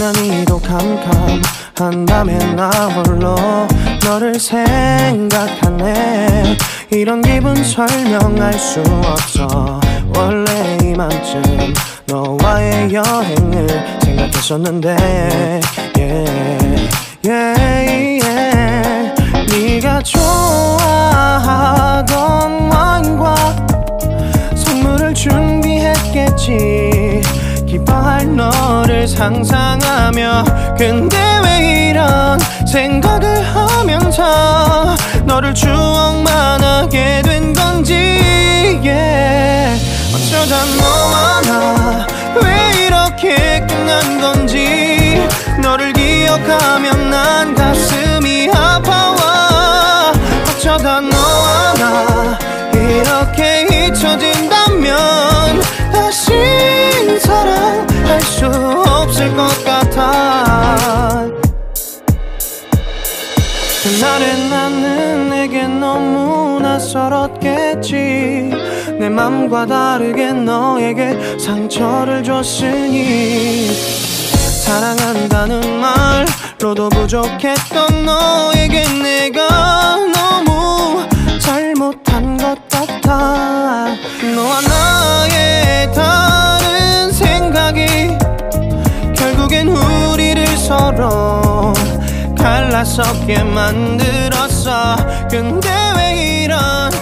유난히도 캄캄한 밤에 나 홀로 너를 생각하네. 이런 기분 설명할 수 없어. 원래 이맘쯤 너와의 여행을 생각했었는데 네가 좋아하던 와인과 선물을 준비했겠지. 기뻐할 너를 상상하며. 근데 왜 이런 생각을 하면서 너를 추억만 하게 된 건지. 어쩌다 너와 나 왜 이렇게 끝난 건지. 너를 기억하면 난 가슴이 아파와. 어쩌다 너와 나 이렇게 잊혀진다면 다시 사랑할 수 없을 것 같아. 그날의 나는 내게 너무 낯설었겠지. 내 맘과 다르게 너에게 상처를 줬으니. 사랑한다는 말로도 부족했던 너에게 내가 너무 잘못한 것 같아. 너와 나의 다른 생각이 결국엔 우리를 서로 갈라서게 만들었어. 근데 왜 이런